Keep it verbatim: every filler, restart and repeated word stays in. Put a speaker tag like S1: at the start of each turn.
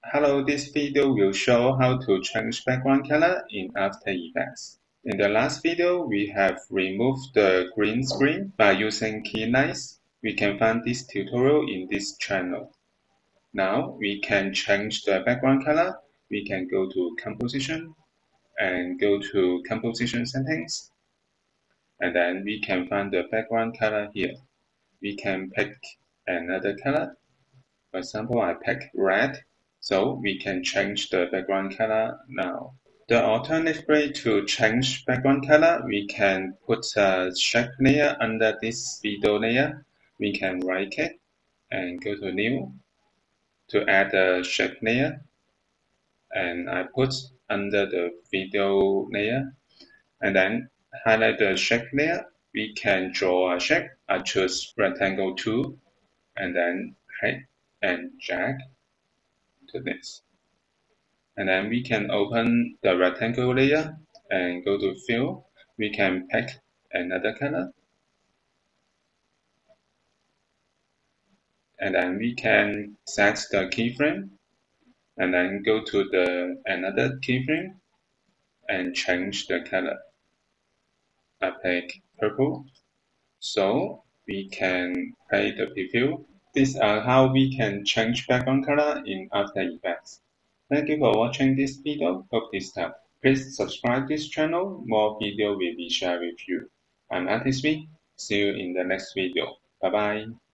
S1: Hello, this video will show how to change background color in After Effects. In the last video, we have removed the green screen by using keylines. We can find this tutorial in this channel. Now we can change the background color. We can go to Composition and go to Composition Settings. And then we can find the background color here. We can pick another color. For example, I pick red. So we can change the background color now. The alternative way to change background color, we can put a shape layer under this video layer. We can right click and go to New to add a shape layer. And I put under the video layer. And then highlight the shape layer. We can draw a shape. I choose rectangle two. And then height and drag to this. And then we can open the rectangle layer and go to Fill. We can pick another color. And then we can set the keyframe. And then go to the another keyframe and change the color. I pick purple. So we can play the preview. These are how we can change background color in After Effects. Thank you for watching this video. Hope this helped. Please subscribe this channel. More video will be shared with you. I'm Artist V. See you in the next video. Bye bye.